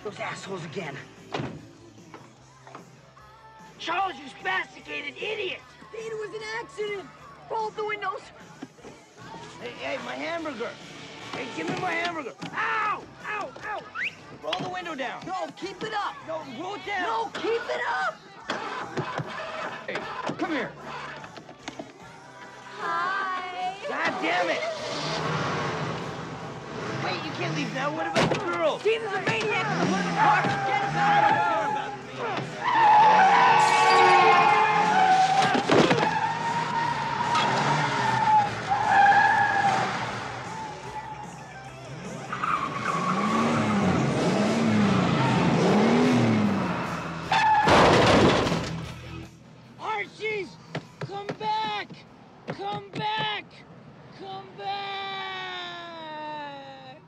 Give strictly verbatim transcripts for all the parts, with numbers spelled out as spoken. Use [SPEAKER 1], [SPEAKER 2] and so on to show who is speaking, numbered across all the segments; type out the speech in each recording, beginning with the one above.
[SPEAKER 1] Those assholes again.
[SPEAKER 2] Charles, you spasticated idiot!
[SPEAKER 1] Dean, it was an accident! Roll up the windows!
[SPEAKER 2] Hey, hey, my hamburger! Hey, give me my hamburger! Ow! Ow! Ow! Roll the window down!
[SPEAKER 1] No, keep it up!
[SPEAKER 2] No, roll it down!
[SPEAKER 1] No, keep it up!
[SPEAKER 3] Hey, come here.
[SPEAKER 4] Hi.
[SPEAKER 2] God damn it! Wait, you can't leave now. What about the girl?
[SPEAKER 1] Dean, there's a maniac in the hood of the car! Get us out of here!
[SPEAKER 2] Archies! Come back! Come back! Come back!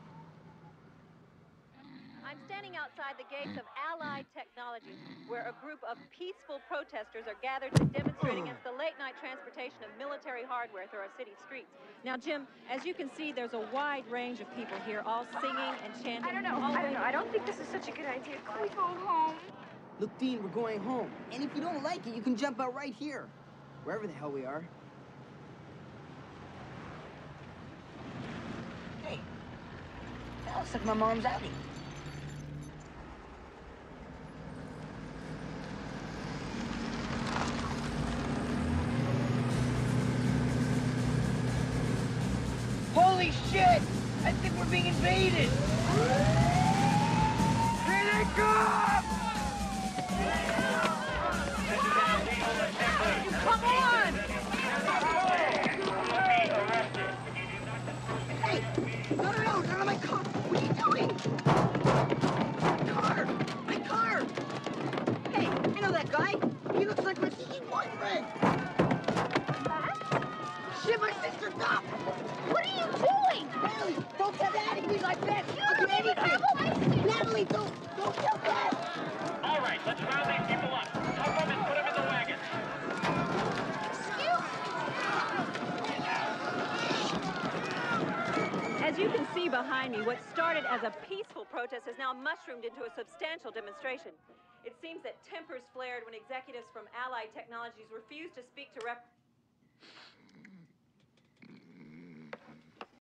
[SPEAKER 4] I'm standing outside the gates of Allied Technologies, where a group of peaceful protesters are gathered to demonstrate against the late-night transportation of military hardware through our city streets. Now, Jim, as you can see, there's a wide range of people here, all singing and chanting.
[SPEAKER 5] I don't know.
[SPEAKER 4] all
[SPEAKER 5] I don't know. I don't think this is such a good idea. Can we go home?
[SPEAKER 1] Look, Dean, we're going home. And if you don't like it, you can jump out right here. Wherever the hell we are. Hey, that looks like my mom's outing.
[SPEAKER 2] Holy shit! I think we're being invaded! Here they come!
[SPEAKER 4] Come on!
[SPEAKER 1] Hey! No, no, no! Not on my car! What are you doing? My car! My car! Hey, I know that guy! He looks like my sister's boyfriend! Shit, my sister, stop!
[SPEAKER 5] What are you doing?
[SPEAKER 1] Natalie, don't tell Daddy, please, I bet!
[SPEAKER 5] You
[SPEAKER 1] I'll do
[SPEAKER 5] don't even
[SPEAKER 1] anything!
[SPEAKER 5] have a license.
[SPEAKER 1] Natalie, don't, don't tell Dad!
[SPEAKER 6] All right, let's round these people up. Help them and put them in the wagon.
[SPEAKER 4] As you can see behind me, what started as a peaceful protest has now mushroomed into a substantial demonstration. It seems that tempers flared when executives from Allied Technologies refused to speak to rep